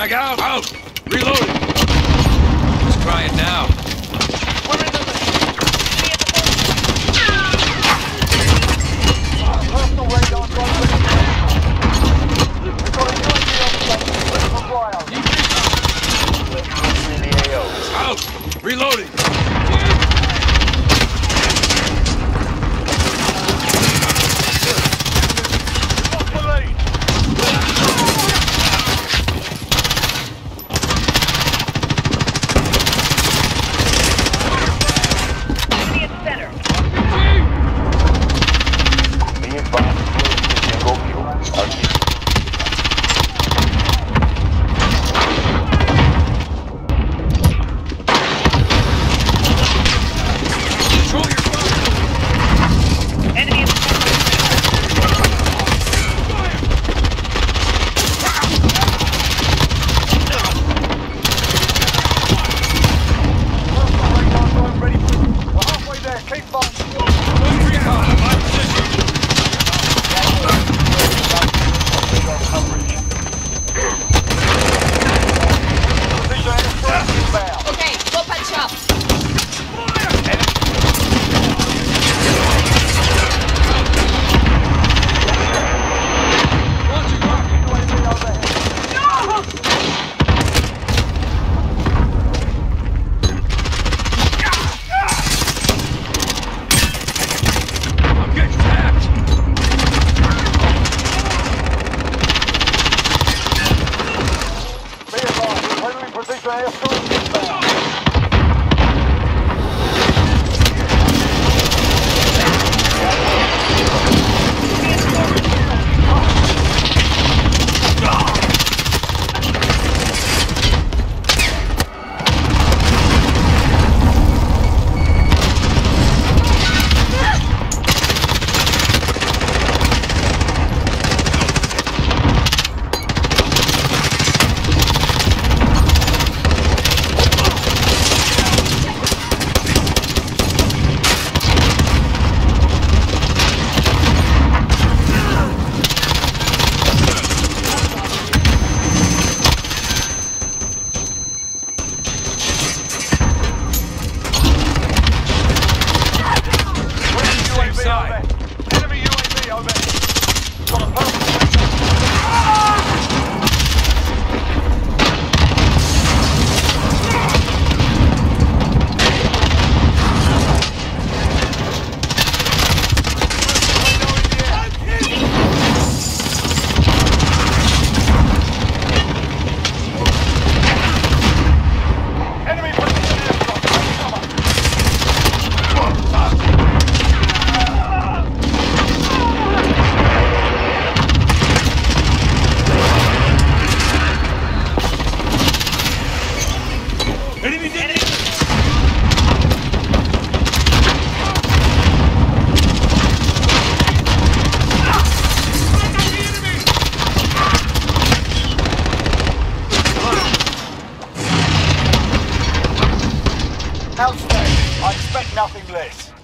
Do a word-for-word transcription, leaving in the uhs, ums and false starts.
Frag out! Out! Reloading! Let's try it now. We're in the personal radar drone ready. We've got a U A V on station. Ready for flyout. In the A O. Out! Reloading! Lost the lead. Enemy at center. Be advised, single fuel. Our team. Control your fire! Enemy at center. Personal radar drone ready for. We're halfway there. Keep fighting. Recon, my position! Position airstrike inbound. Okay, go patch up. Launching rocket! U A V overhead. I'm getting tapped! Be advised, friendly precision airstrike inbound. Same side. Enemy U A V overhead. Got a personal radar. Enemy precision airstrike. Cover. Enemy dead! Outstanding. I expect nothing less.